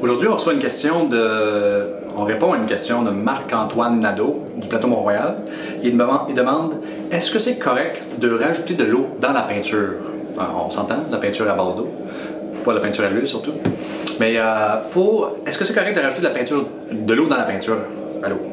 Aujourd'hui, on reçoit une question on répond à une question de Marc-Antoine Nadeau du Plateau Mont-Royal. Il demande est-ce que c'est correct de rajouter de l'eau dans la peinture? On s'entend, la peinture à base d'eau, pas la peinture à l'huile surtout. Mais est-ce que c'est correct de rajouter de l'eau dans la peinture à l'eau?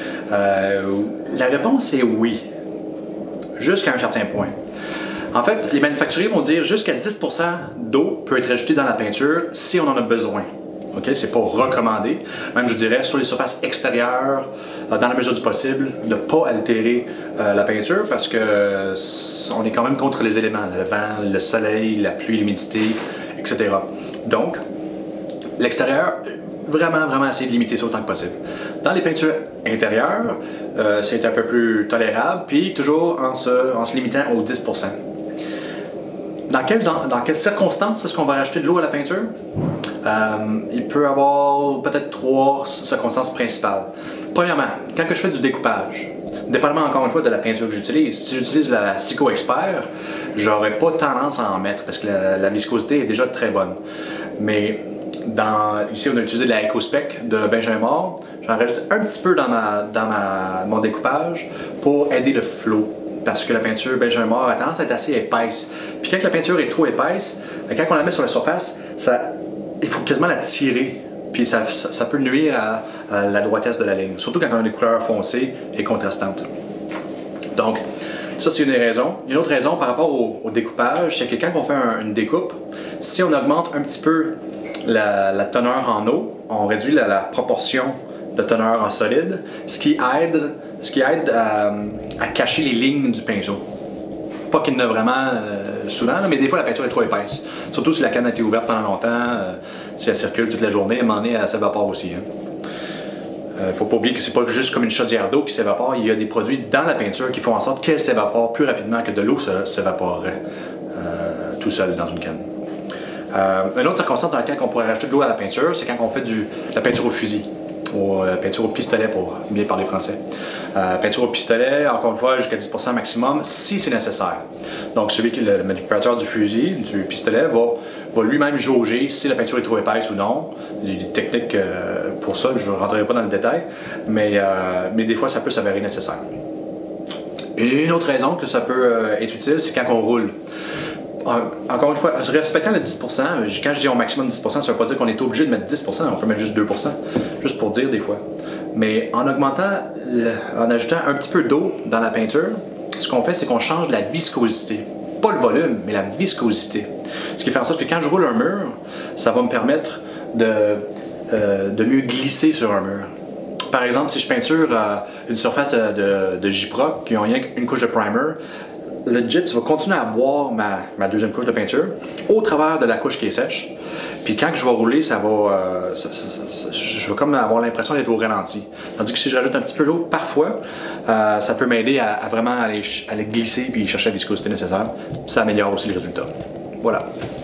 La réponse est oui, jusqu'à un certain point. En fait, les manufacturiers vont dire jusqu'à 10% d'eau peut être ajoutée dans la peinture si on en a besoin. Okay? C'est pas recommandé. Même, je dirais, sur les surfaces extérieures, dans la mesure du possible, de ne pas altérer la peinture parce que on est quand même contre les éléments, le vent, le soleil, la pluie, l'humidité, etc. Donc, l'extérieur, vraiment essayer de limiter ça autant que possible. Dans les peintures intérieures, c'est un peu plus tolérable, puis toujours en se limitant aux 10%. Dans quelles circonstances est-ce qu'on va rajouter de l'eau à la peinture? Il peut y avoir peut-être 3 circonstances principales. Premièrement, quand je fais du découpage, dépendamment encore une fois de la peinture que j'utilise, si j'utilise la Sico Expert, j'aurais pas tendance à en mettre parce que la viscosité est déjà très bonne. Mais ici, on a utilisé de la EcoSpec de Benjamin Moore. J'en rajoute un petit peu dans mon découpage pour aider le flow. Parce que la peinture Benjamin Moore a tendance à être assez épaisse. Puis quand la peinture est trop épaisse, quand on la met sur la surface, il faut quasiment la tirer. Puis ça peut nuire à la droitesse de la ligne. Surtout quand on a des couleurs foncées et contrastantes. Donc, ça c'est une des raisons. Une autre raison par rapport au découpage, c'est que quand on fait une découpe, si on augmente un petit peu la teneur en eau, on réduit la proportion de teneur en solide, ce qui aide à cacher les lignes du pinceau. Pas qu'il y en a vraiment souvent, mais des fois la peinture est trop épaisse. Surtout si la canne a été ouverte pendant longtemps, si elle circule toute la journée, à un moment donné, elle s'évapore aussi. Faut pas oublier que c'est pas juste comme une chaudière d'eau qui s'évapore, il y a des produits dans la peinture qui font en sorte qu'elle s'évapore plus rapidement que de l'eau s'évaporerait tout seul dans une canne. Une autre circonstance dans laquelle on pourrait rajouter de l'eau à la peinture, c'est quand on fait la peinture au fusil. Peinture au pistolet pour bien parler français. Peinture au pistolet, encore une fois, jusqu'à 10% maximum, si c'est nécessaire. Donc, le manipulateur du fusil, du pistolet, va lui-même jauger si la peinture est trop épaisse ou non. Il y a des techniques pour ça, je ne rentrerai pas dans le détail, mais des fois, ça peut s'avérer nécessaire. Et une autre raison que ça peut être utile, c'est quand on roule. Encore une fois, respectant le 10%, quand je dis au maximum 10%, ça ne veut pas dire qu'on est obligé de mettre 10%, on peut mettre juste 2%, juste pour dire des fois. Mais en en ajoutant un petit peu d'eau dans la peinture, ce qu'on fait, c'est qu'on change la viscosité. Pas le volume, mais la viscosité. Ce qui fait en sorte que quand je roule un mur, ça va me permettre de mieux glisser sur un mur. Par exemple, si je peinture une surface de Gyproc qui ont rien qu'une couche de primer, le gyps va continuer à boire ma deuxième couche de peinture au travers de la couche qui est sèche. Puis quand je vais rouler, je vais comme avoir l'impression d'être au ralenti. Tandis que si je rajoute un petit peu d'eau, parfois, ça peut m'aider à vraiment aller glisser puis chercher la viscosité nécessaire. Ça améliore aussi les résultats. Voilà.